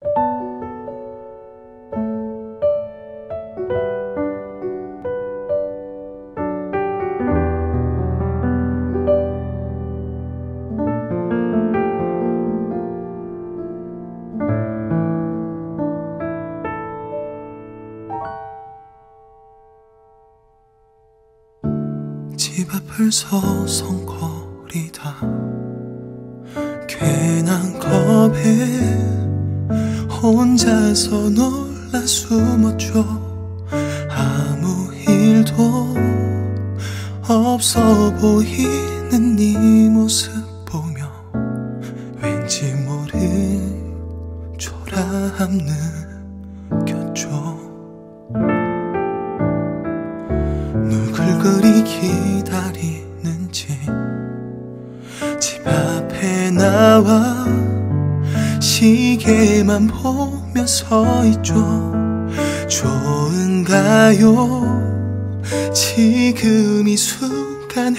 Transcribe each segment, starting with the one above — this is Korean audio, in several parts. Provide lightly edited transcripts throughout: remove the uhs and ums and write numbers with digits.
집 앞을 서성거리다 괜한 겁에 혼자서 놀라 숨었죠. 아무 일도 없어 보이는 네 모습 보며 왠지 모른 초라함 느꼈죠. 누굴 그리 기다리는지 집 앞에 나와 시계만 보며 서 있죠. 좋은가요? 지금 이 순간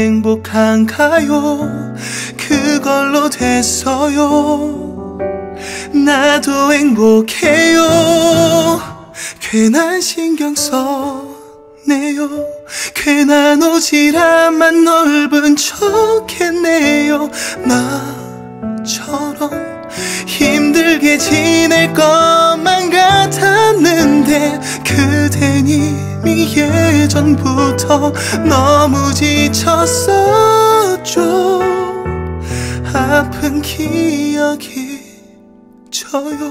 행복한가요? 그걸로 됐어요. 나도 행복해요. 괜한 신경 써내요. 괜한 오지랖만 넓은 척했네요. 나처럼 힘들게 지낼 것만 같았는데 그댄 이미 예전부터 너무 지쳤었죠. 아픈 기억이 져요.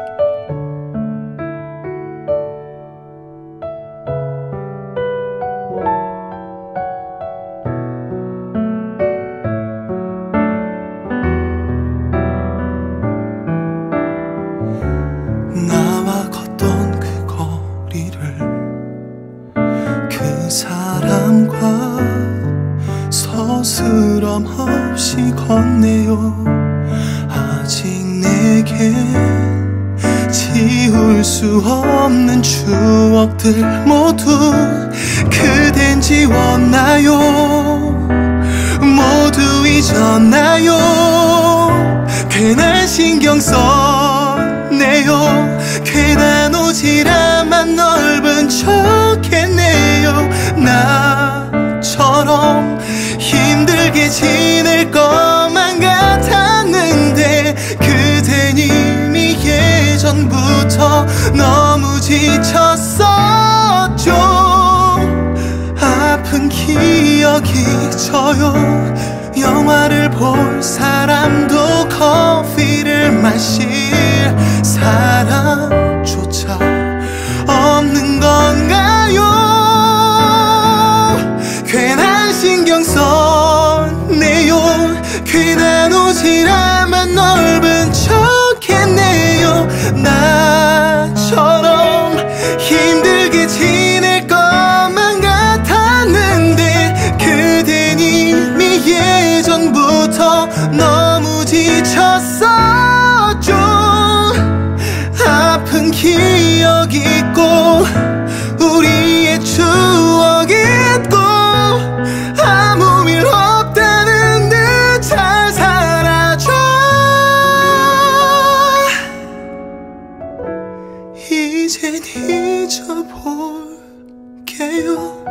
나와 걷던 그 거리를 그 사람과 서스럼 없이 걷네요. 아직 내겐 지울 수 없는 추억들 모두 그댄 지웠나요? 모두 잊었나요? 괜한 신경 써내요. 괜한 오지랖만 넓은 척했네요. 나처럼 힘들게 지낼 것만 같았는데 그댄 이미 예전부터 너무 지쳤었죠. 아픈 기억이 져요. 영화를 볼 사람도 커피를 마실 사람조차 없는 건가요? 괜한 신경 써내요. 괜한 오지랖만 넓은 척했네요. 나처럼 힘들게 지낼 것만 같았는데 그댄 이미 예전부터 너무 지쳤었죠. 아픈 기억 있고 우리의 추억 있고 아무 일 없다는 듯 잘 사라져. 이젠 잊어볼게요.